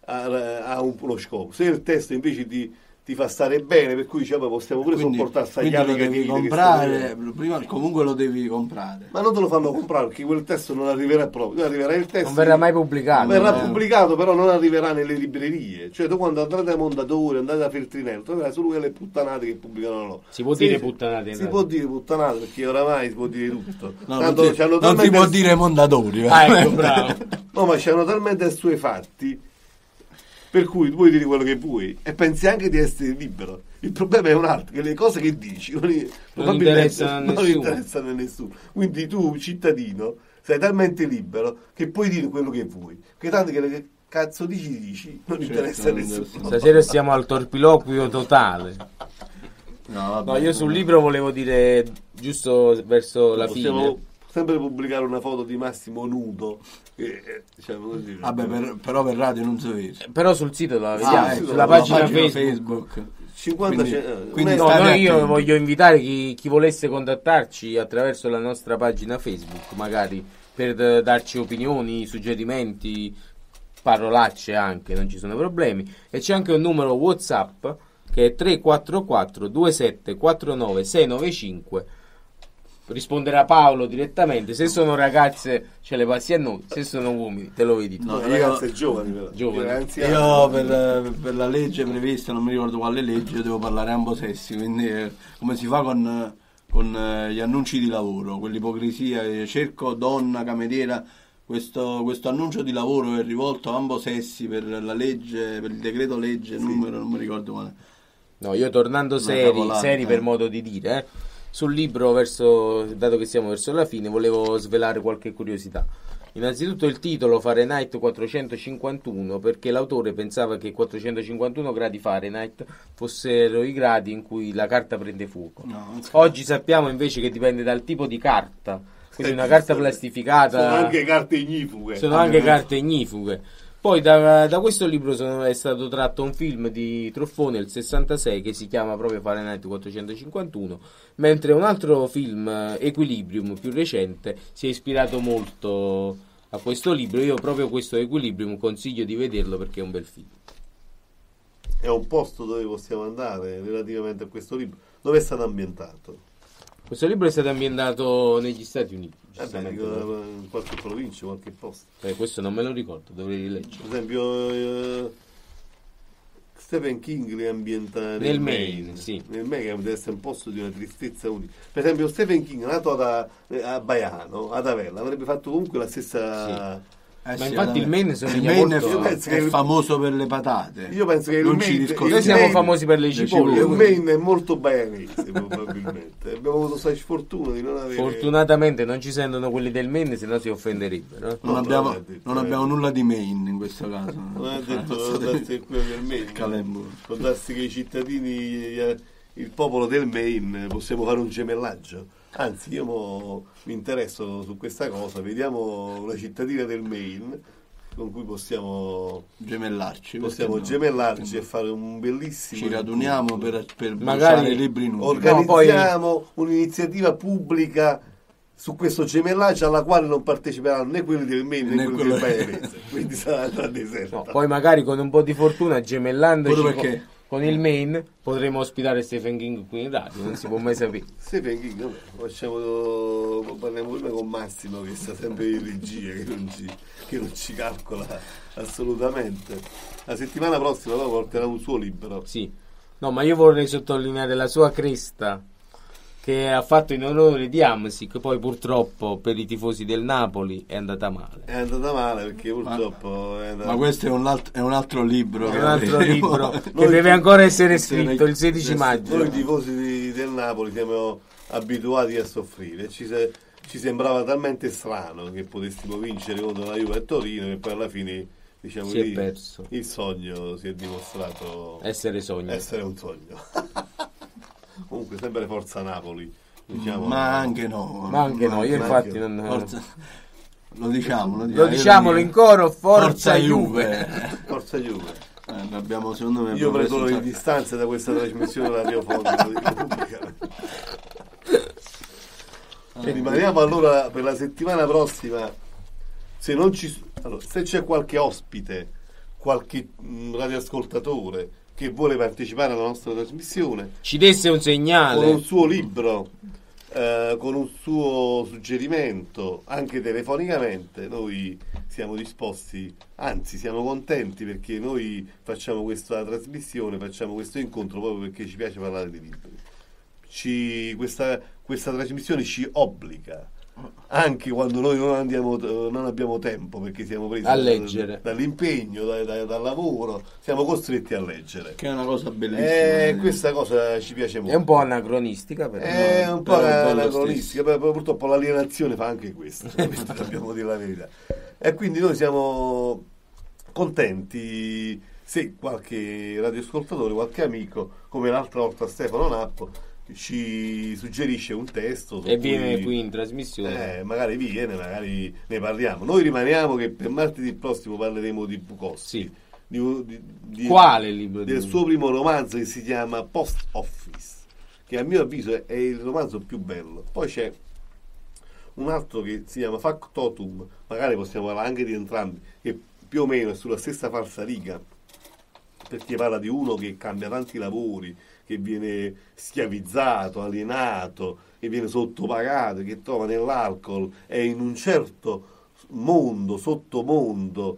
ha uno scopo. Se il testo invece ti fa stare bene, per cui diciamo possiamo pure sopportare sta chiave lo devi comprare, prima comunque lo devi comprare. Ma non te lo fanno comprare perché quel testo non arriverà proprio, arriverà il testo. Non verrà mai pubblicato. Verrà pubblicato, però non arriverà nelle librerie. Cioè tu quando andate da Mondadori, andate da Feltrinello, troverai solo quelle puttanate che pubblicano loro. Si può dire puttanate? Si può dire puttanate perché oramai si può dire tutto. No, non si può dire Mondadori. Ecco, bravo. No, ma c'hanno talmente assuefatti per cui tu puoi dire quello che vuoi e pensi anche di essere libero. Il problema è un altro, che le cose che dici non interessano a nessuno. Quindi tu, cittadino, sei talmente libero che puoi dire quello che vuoi. Che tanto che cazzo dici, non interessa a nessuno. Stasera siamo al torpiloquio totale. No, io sul libro volevo dire giusto verso la fine. Sempre pubblicare una foto di Massimo nudo, diciamo così. Vabbè, però per radio non si vede. Però sul sito la vediamo, sulla pagina Facebook. 50 quindi io voglio invitare chi volesse contattarci attraverso la nostra pagina Facebook, magari per darci opinioni, suggerimenti, parolacce anche, non ci sono problemi. E c'è anche un numero WhatsApp che è 344 2749 695. Risponderà Paolo direttamente. Se sono ragazze ce le passi a noi, se sono uomini te lo vedi tu. No, ragazze giovani però. Io per la legge prevista, non mi ricordo quale legge, devo parlare ambo sessi, quindi come si fa con gli annunci di lavoro, quell'ipocrisia, cerco donna cameriera. Questo annuncio di lavoro è rivolto a ambo sessi per la legge, per il decreto legge numero, non mi ricordo quale. No, io tornando seri per modo di dire, sul libro, dato che siamo verso la fine, volevo svelare qualche curiosità. Innanzitutto il titolo Fahrenheit 451, perché l'autore pensava che 451 gradi Fahrenheit fossero i gradi in cui la carta prende fuoco. Oggi sappiamo invece che dipende dal tipo di carta, quindi una carta plastificata. Sono anche carte ignifughe. Carte ignifughe. Poi da questo libro è stato tratto un film di Truffone nel 66 che si chiama proprio Fahrenheit 451, mentre un altro film, Equilibrium, più recente, si è ispirato molto a questo libro. Io proprio questo Equilibrium consiglio di vederlo perché è un bel film. È un posto dove possiamo andare relativamente a questo libro. Dove è stato ambientato? Questo libro è stato ambientato negli Stati Uniti. In qualche provincia, qualche posto. Questo non me lo ricordo, dovrei rileggere. Per esempio Stephen King li ambienta nel Maine, sì. Nel Maine, che deve essere un posto di una tristezza unica. Per esempio Stephen King, nato a Baiano, ad Avella, avrebbe fatto comunque la stessa... Sì. Ma infatti il Maine è famoso per le patate. Io penso che noi siamo famosi per le cipolle. Il Maine è molto baianese probabilmente. Abbiamo avuto questa sfortuna di non avere... Fortunatamente non ci sentono quelli del Maine, se no si offenderebbero. Non abbiamo nulla di Maine in questo caso. Non ha detto quello del Maine. Può darsi che i cittadini, il popolo del Maine, possiamo fare un gemellaggio. Anzi, io mi interesso su questa cosa. Vediamo una cittadina del Maine con cui possiamo gemellarci e fare un bellissimo... Ci raduniamo per magari i libri nuovi. Organizziamo un'iniziativa pubblica su questo gemellaggio alla quale non parteciperanno né quelli del Maine né quelli del Paese. Quindi sarà tra deserta. Poi magari con un po' di fortuna, gemellandoci con il Maine, potremo ospitare Stephen King qui in radio, non si può mai sapere. Stephen King, parliamo prima con Massimo che sta sempre in regia, che non ci calcola assolutamente. La settimana prossima porterà un suo libro. Sì, no, ma io vorrei sottolineare la sua cresta che ha fatto in onore di Amsic, poi purtroppo per i tifosi del Napoli è andata male. È andata male perché purtroppo ma questo è un altro libro. È un altro libro che deve ancora essere scritto il 16 maggio. Noi tifosi del Napoli siamo abituati a soffrire. Ci sembrava talmente strano che potessimo vincere contro la Juve e Torino che poi alla fine si è perso. Il sogno si è dimostrato essere un sogno. Comunque sempre Forza Napoli, diciamo. Ma anche no, io infatti non... Forza... Lo diciamolo in coro, Forza Juve. Forza Juve. Secondo me io prendo le distanze da questa trasmissione radiofonica. Rimaniamo allora per la settimana prossima. Se c'è qualche ospite qualche radioascoltatore che vuole partecipare alla nostra trasmissione ci desse un segnale con un suo libro, con un suo suggerimento, anche telefonicamente, noi siamo disposti, anzi siamo contenti, perché noi facciamo questa trasmissione, facciamo questo incontro proprio perché ci piace parlare di libri. Questa trasmissione ci obbliga, anche quando noi non abbiamo tempo, perché siamo presi a leggere dall'impegno, dal lavoro, siamo costretti a leggere, che è una cosa bellissima. Questa cosa ci piace molto. è un po' anacronistica, però. È un po' però anacronistica, però purtroppo l'alienazione fa anche questo, dobbiamo dire la verità. E quindi noi siamo contenti se qualche radioascoltatore, qualche amico, come l'altra volta Stefano Nappo, ci suggerisce un testo e viene qui in trasmissione, magari viene, magari ne parliamo. Noi rimaniamo che per martedì prossimo parleremo di Bukowski, sì. Quale libro? Del suo primo romanzo, che si chiama Post Office, che a mio avviso è il romanzo più bello. Poi c'è un altro che si chiama Factotum, magari possiamo parlare anche di entrambi, che più o meno è sulla stessa falsariga, perché parla di uno che cambia tanti lavori, che viene schiavizzato, alienato, che viene sottopagato, che trova nell'alcol e in un certo mondo, sottomondo,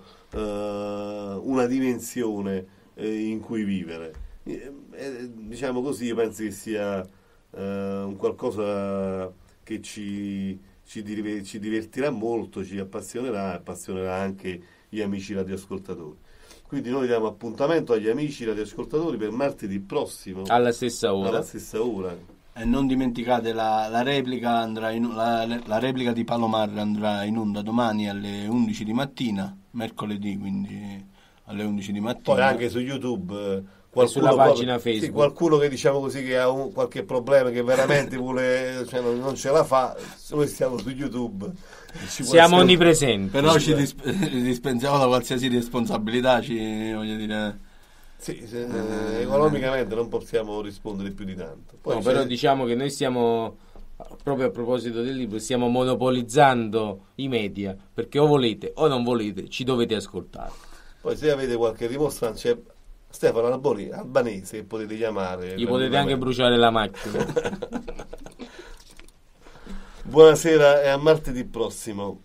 una dimensione in cui vivere. Diciamo così, io penso che sia un qualcosa che ci divertirà molto, ci appassionerà anche gli amici radioascoltatori. Quindi noi diamo appuntamento agli amici radioascoltatori per martedì prossimo alla stessa ora. E non dimenticate la replica la replica di Palomar andrà in onda domani alle 11 di mattina, mercoledì, quindi alle 11 di mattina. Poi anche su YouTube, sulla pagina Facebook. Sì, qualcuno che diciamo così che ha qualche problema, che veramente vuole, cioè non ce la fa, noi stiamo su YouTube. Siamo onnipresenti. Però ci dispensiamo da qualsiasi responsabilità, voglio dire. Sì, economicamente non possiamo rispondere più di tanto. Poi però diciamo che noi stiamo, proprio a proposito del libro, stiamo monopolizzando i media, perché o volete o non volete ci dovete ascoltare. Poi se avete qualche rimostranza, c'è Stefano Albanese, che potete chiamare. Gli potete anche bruciare la macchina. Buonasera e a martedì prossimo.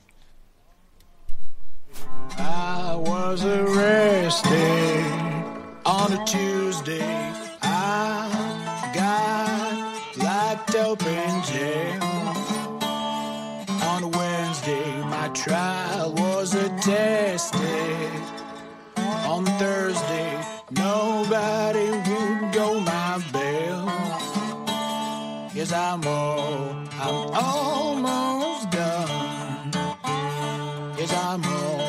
I was arrested on a Tuesday. I got locked up in jail. On a Wednesday, my trial was attested. On Thursday, nobody would go my bail. Yes, I'm almost done. Yes, I'm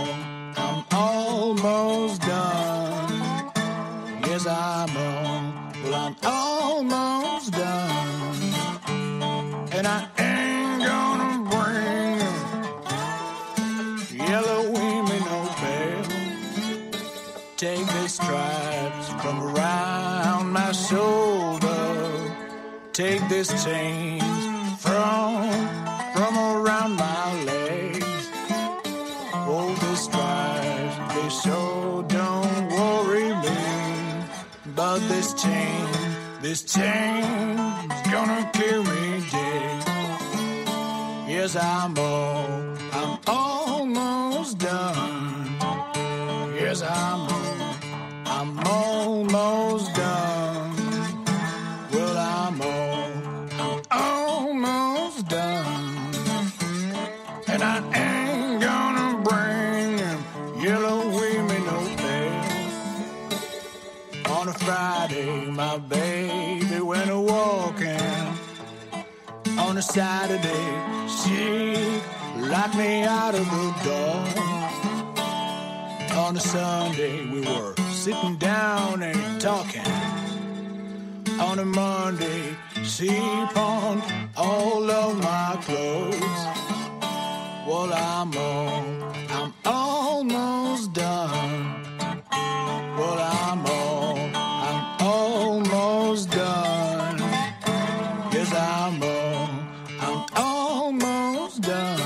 almost done. Yes, I'm almost done. And I ain't gonna bring yellow women no bail. Take the stripes from around my shoulder. Take this chains from around my legs. Oh, the stripes, they sure don't worry me. But this chain's gonna kill me dead. Yes, I'm almost done. Yes, I'm almost done. Well, I'm almost done. And I ain't gonna bring them yellow women no bail. On a Friday, my baby went a walking. On a Saturday, she locked me out of the door. On a Sunday, we were sitting down and talking. On a Monday, she pawned all of my clothes. Well, I'm almost done. Well, I'm almost done. Yes, I'm almost done.